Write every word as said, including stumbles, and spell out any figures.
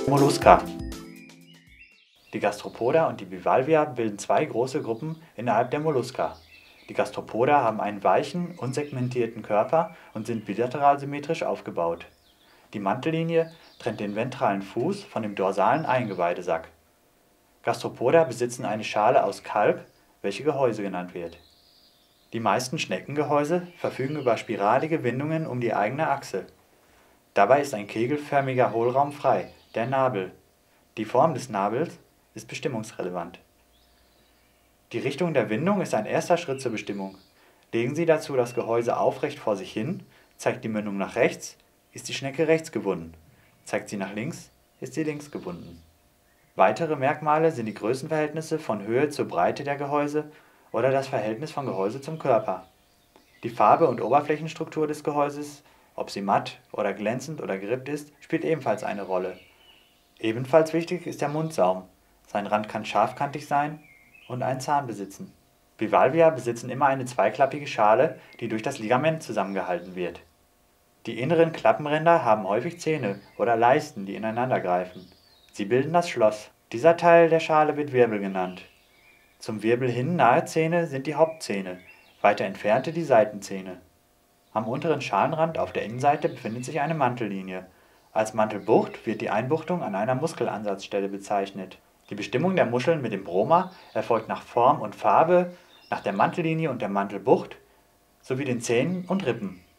Molluska. Die Gastropoda und die Bivalvia bilden zwei große Gruppen innerhalb der Molluska. Die Gastropoda haben einen weichen, unsegmentierten Körper und sind bilateral symmetrisch aufgebaut. Die Mantellinie trennt den ventralen Fuß von dem dorsalen Eingeweidesack. Gastropoda besitzen eine Schale aus Kalk, welche Gehäuse genannt wird. Die meisten Schneckengehäuse verfügen über spiralige Windungen um die eigene Achse. Dabei ist ein kegelförmiger Hohlraum frei, der Nabel. Die Form des Nabels ist bestimmungsrelevant. Die Richtung der Windung ist ein erster Schritt zur Bestimmung. Legen Sie dazu das Gehäuse aufrecht vor sich hin, zeigt die Mündung nach rechts, ist die Schnecke rechts gebunden, zeigt sie nach links, ist sie links gebunden. Weitere Merkmale sind die Größenverhältnisse von Höhe zur Breite der Gehäuse oder das Verhältnis von Gehäuse zum Körper. Die Farbe und Oberflächenstruktur des Gehäuses, ob sie matt oder glänzend oder gerippt ist, spielt ebenfalls eine Rolle. Ebenfalls wichtig ist der Mundsaum. Sein Rand kann scharfkantig sein und einen Zahn besitzen. Bivalvia besitzen immer eine zweiklappige Schale, die durch das Ligament zusammengehalten wird. Die inneren Klappenränder haben häufig Zähne oder Leisten, die ineinander greifen. Sie bilden das Schloss. Dieser Teil der Schale wird Wirbel genannt. Zum Wirbel hin nahe Zähne sind die Hauptzähne, weiter entfernte die Seitenzähne. Am unteren Schalenrand auf der Innenseite befindet sich eine Mantellinie. Als Mantelbucht wird die Einbuchtung an einer Muskelansatzstelle bezeichnet. Die Bestimmung der Muscheln mit dem Broma erfolgt nach Form und Farbe, nach der Mantellinie und der Mantelbucht sowie den Zähnen und Rippen.